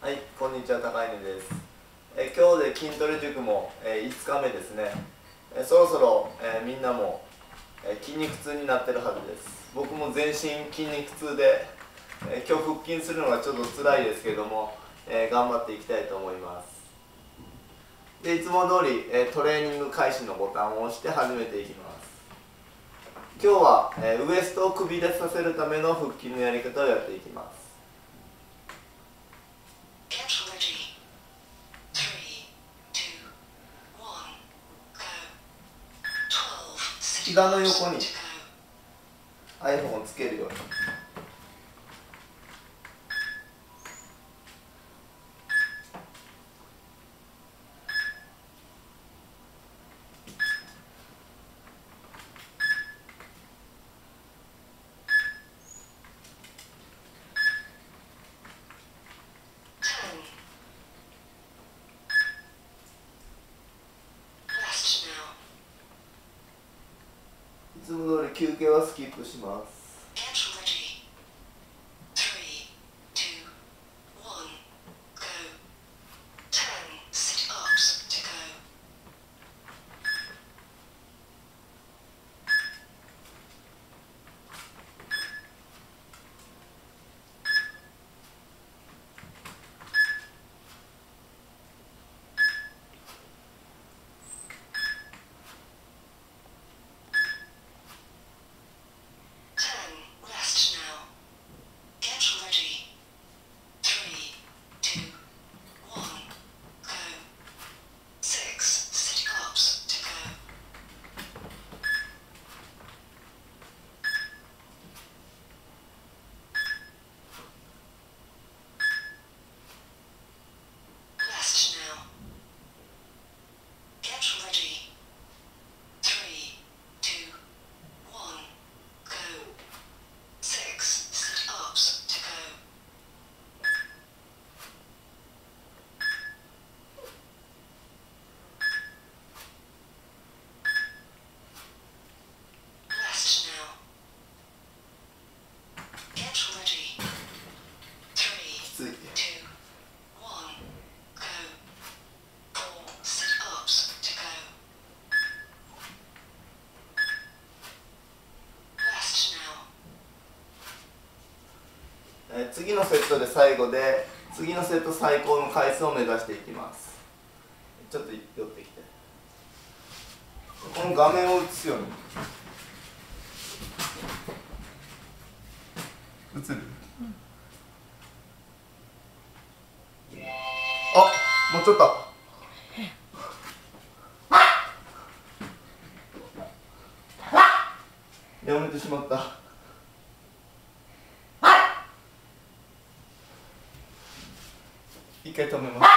はい、こんにちは、高犬です。今日で筋トレ塾も、5日目ですね。そろそろ、みんなも、筋肉痛になってるはずです。僕も全身筋肉痛で、今日腹筋するのがちょっと辛いですけども、頑張っていきたいと思います。でいつも通り、トレーニング開始のボタンを押して始めていきます。今日は、ウエストをくびれさせるための腹筋のやり方をやっていきます。膝の横に iPhone をつけるように。いつも通り休憩はスキップします。次のセットで最後で、次のセット最高の回数を目指していきます。ちょっと寄ってきて、この画面を映すように。映る？あ、もうちょっと。やめてしまった。一回止めます。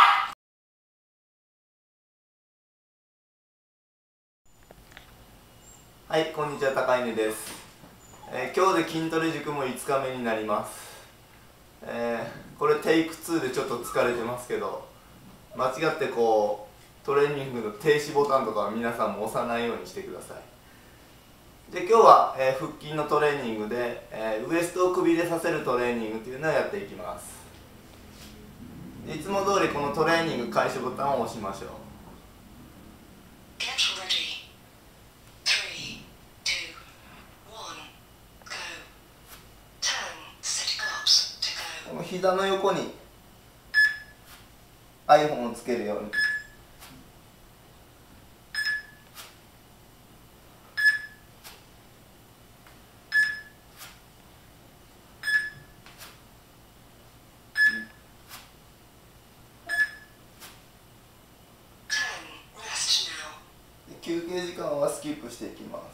はい、こんにちは、高犬です。今日で筋トレ塾も5日目になります。これテイク2でちょっと疲れてますけど、間違ってこうトレーニングの停止ボタンとかは皆さんも押さないようにしてください。で今日は、腹筋のトレーニングで、ウエストをくびれさせるトレーニングというのをやっていきます。いつも通りこのトレーニング開始ボタンを押しましょう。この膝の横に iPhone をつけるように。休憩時間はスキップしていきます。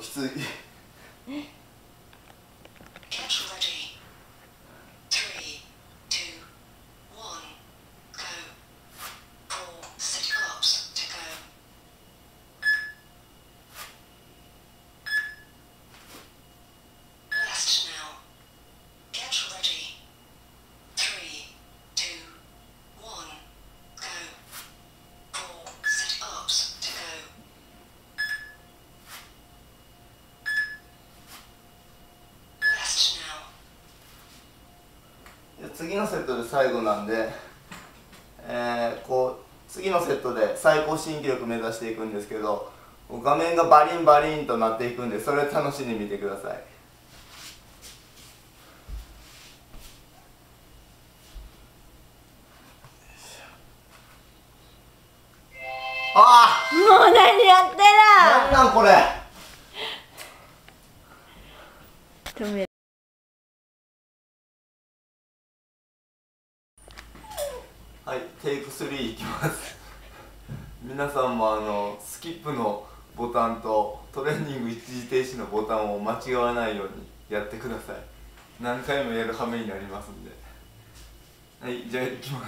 つい。次のセットで最後なんで、次のセットで最高新記録目指していくんですけど、画面がバリンバリンとなっていくんで、それ楽しんでみてください。ああ、 もう何やってなんなんこれ。 止める。 はい、テイク3いきます。皆さんもスキップのボタンとトレーニング一時停止のボタンを間違わないようにやってください。何回もやる羽目になりますんで。はい、じゃあいきます。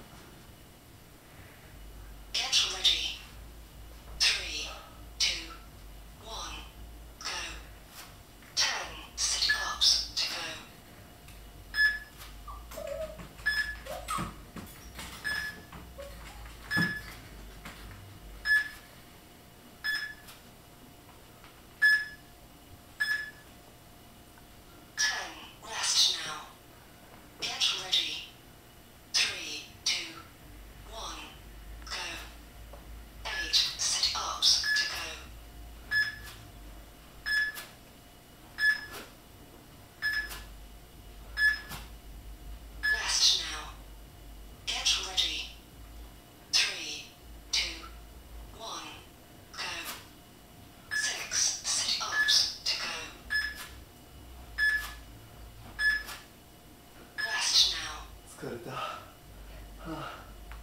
疲れた。はあ。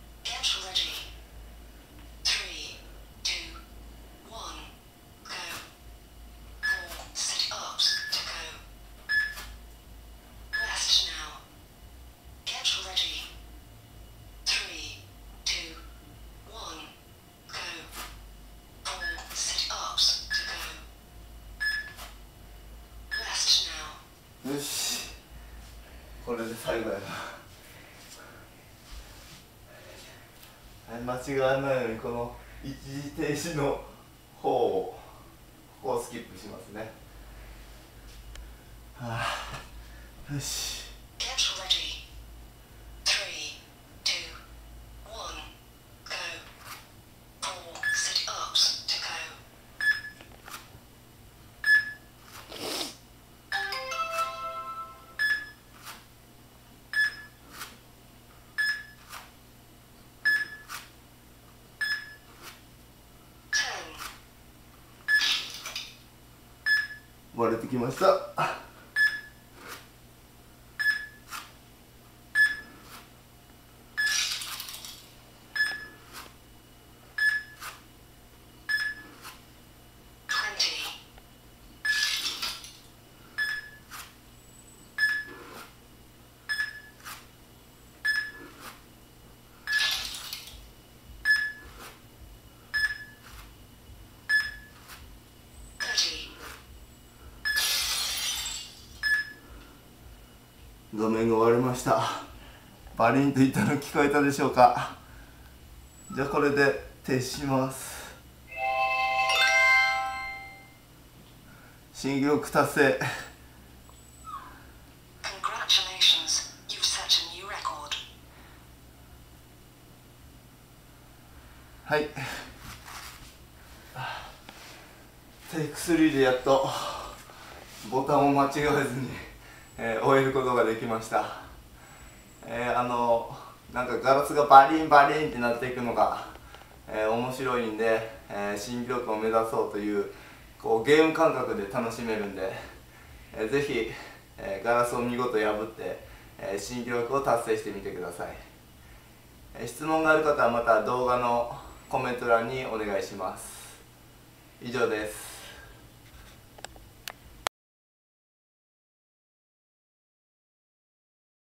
よし、これで最後やな。はい、間違わないようにこの一時停止の方をここをスキップしますね。はあ、よし。割れてきました。画面が割れました。バリンといったの聞こえたでしょうか。じゃあこれで停止します。新記録達成。はい、テイク3でやっとボタンを間違えずに終えることができました。なんかガラスがバリンバリンってなっていくのが、面白いんで、新記録を目指そうというゲーム感覚で楽しめるんで、ぜひ、ガラスを見事破って、新記録を達成してみてください。質問がある方はまた動画のコメント欄にお願いします。以上です。